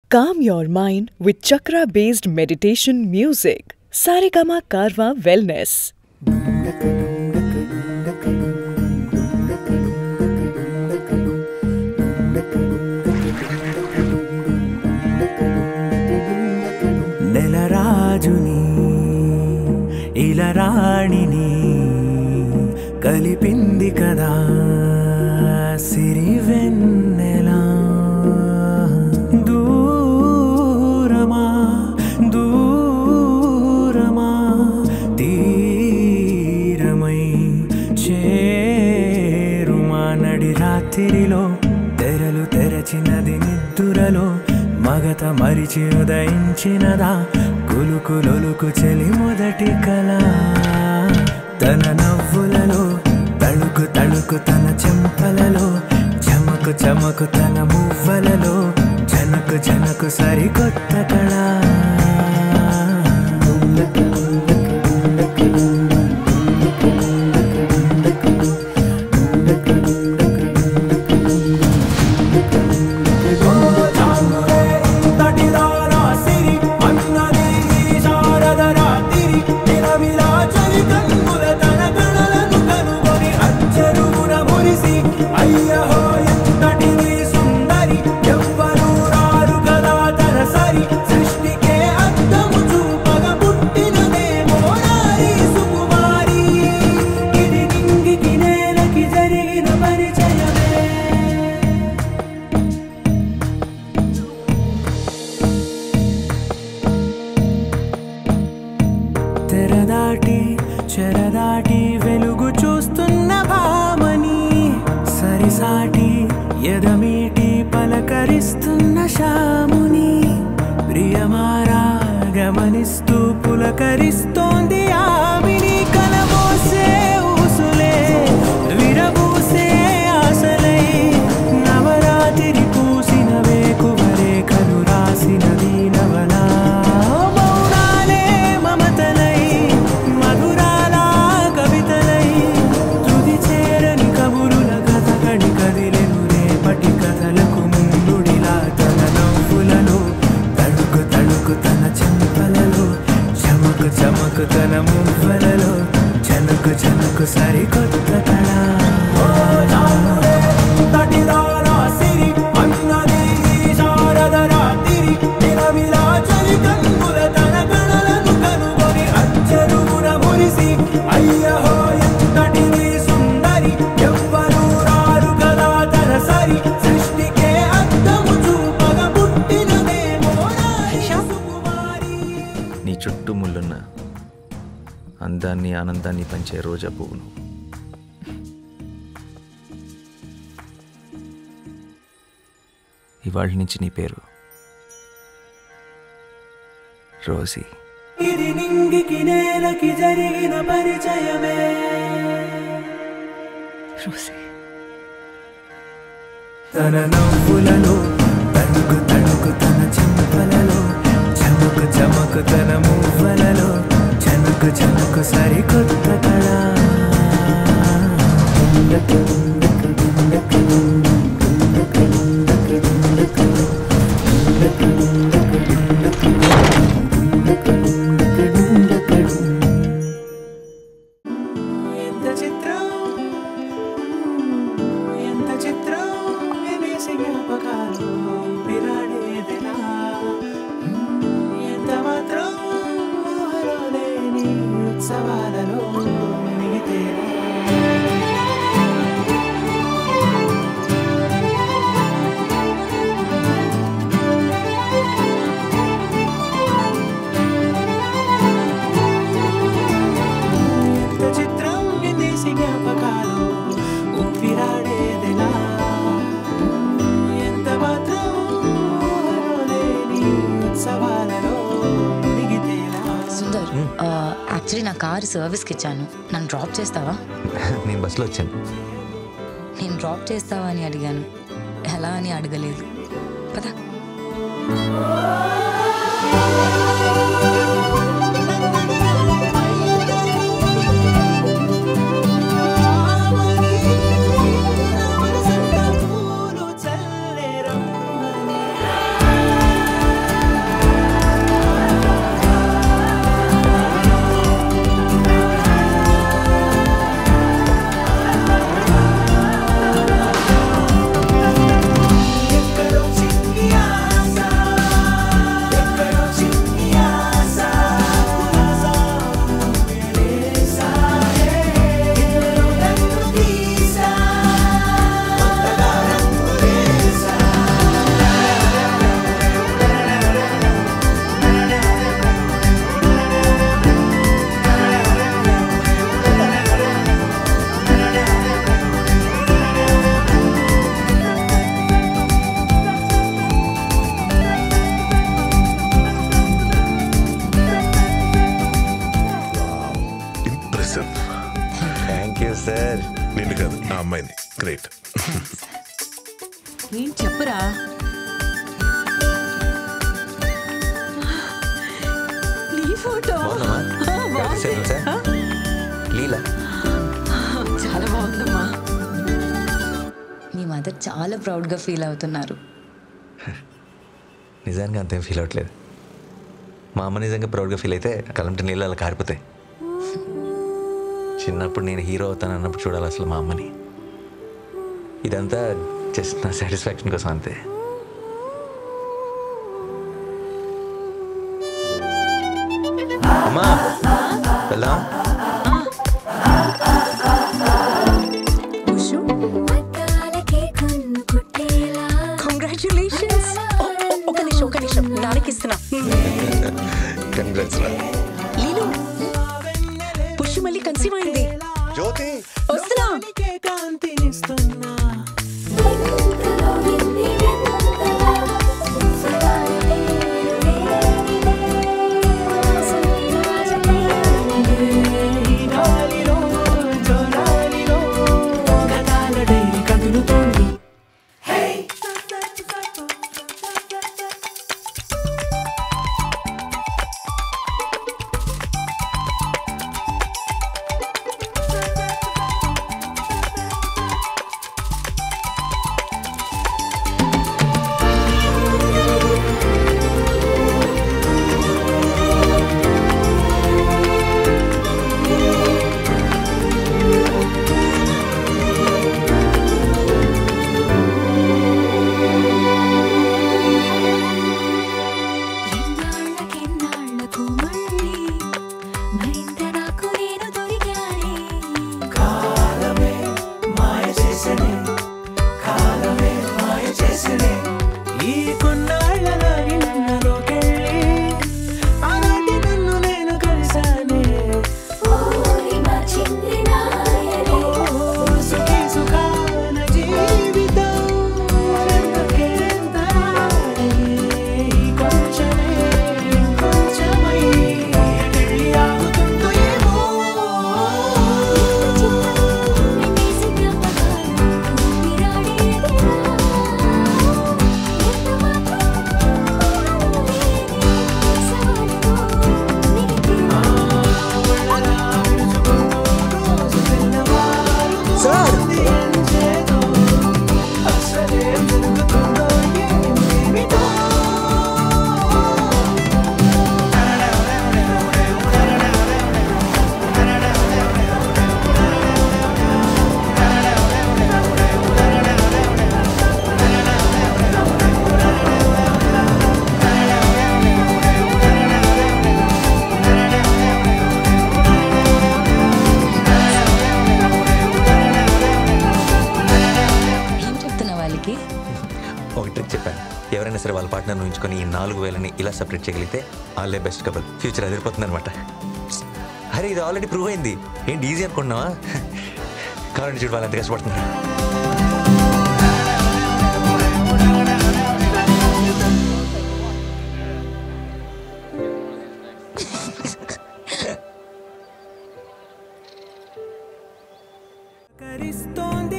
Calm your mind with chakra-based meditation music. Saregama Karwa Wellness. నెలరాజుని ఇలరాణిని కలిపింది కదా సిరివెన్నెల. దూరమా దూరమా తీరమై చేరుమా నడి రాత్రిలో తెరలు తెరచినది నిద్దురలో మగత మరిచి ఉదయించినదా కులుకులొలుకు చెలి మొదటి కళ. తన నవ్వులలో తళుకు తళుకు తన చెంపలలో చమకు చమకు తన మువ్వలలో జనకు జనకు సరికొత్త కళ. చెరదాటి వెలుగు చూస్తున్న భామని సరిసాటి ఎదమీటి పలకరిస్తున్న శాముని ప్రియమారా గమనిస్తూ పులకరిస్తోంది ఆవిని. కలబోసే ఊసులే విరబూసే ఆశలై నవరాత్రి పూసిన వేకువరే కలు రాసిన దీనవలా. చమకు తన మువ్వలలో జనకు జనకు సరికొత్త కళ. నీ చుట్టూ ముళ్ళున్న అందాన్ని ఆనందాన్ని పంచే రోజా పువ్వును. ఇవాళ నుంచి నీ పేరు రోజీ. ఇది నింగికి నేలకి జరిగిన పరిచయమే రోజీ. తన నవ్వులలో తణుకు తణుకు తన చెంపలలో చమకు చమకు తన మువ్వలలో జనకు జనకు సరికొత్త కళ. ఎంత చిత్రం ఎంత చిత్రం వినేసి జ్ఞాపకాలు విరాడేదెలా. ఎంత మాత్రం ఊహలో లేని ఉత్సవాలలో మిగితేరా. ఎంత చిత్రం విదేశీ జ్ఞాపకాలు ఉప్పిరాడేదెలా. ఎంత మాత్రం ఊహలో లేని ఉత్సవాలలో మిగితేరా. సుందర్, యాక్చువల్లీ నా కారు సర్వీస్కి ఇచ్చాను. నన్ను డ్రాప్ చేస్తావా? నేను బస్సులో వచ్చాను. నేను డ్రాప్ చేస్తావా అని అడిగాను, ఎలా అని అడగలేదు. పదా. అమ్మాయిని. గ్రేట్. ఏం చెప్పురా. నీ ఫోటో చాలా బాగుందమ్మా. మీ మదర్ చాలా ప్రౌడ్గా ఫీల్ అవుతున్నారు. నిజంగా అంతేం ఫీల్ అవ్వట్లేదు. మా అమ్మ నిజంగా ప్రౌడ్గా ఫీల్ అయితే కలంటే నీళ్ళు అలా కారిపోతాయి. చిన్నప్పుడు నేను హీరో అవుతాను అన్నప్పుడు చూడాలి అసలు మా అమ్మని. ఇదంతా జస్ట్ నా సాటిస్ఫాక్షన్ కోసం అంతే. అమ్మా వెళ్దాం. కంగ్రాచులేషన్స్. ఒక నిమిషం నాన్నకి ఇస్తున్నా. కంగ్రాట్స్ రా. లీలు పుష్టి మళ్ళీ కన్సీవ్ అయింది. జ్యోతి వస్తున్నా. ఎవరైనా సరే వాళ్ళ పార్ట్నర్ ఊహించుకొని ఈ 4,000ని ఇలా సెపరేట్ చేయగలిగితే వాళ్ళే బెస్ట్ కపుల్. ఫ్యూచర్ అదిరిపోతుంది అనమాట. అరే ఇది ఆల్రెడీ ప్రూవ్ అయింది. ఏంటి ఈజీ అనుకుంటున్నావా? కావాలంటే చూడు వాళ్ళు ఎంత కష్టపడుతున్నారు. కరిస్తోంది